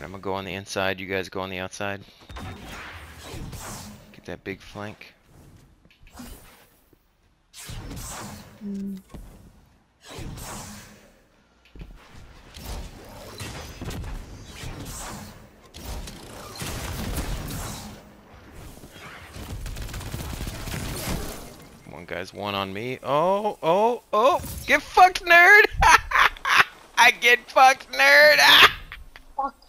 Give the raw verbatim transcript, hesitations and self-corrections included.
I'm gonna go on the inside. You guys go on the outside. Get that big flank. Mm. One guy's one on me. Oh, oh, oh! Get fucked, nerd! I get fucked, nerd! Fuck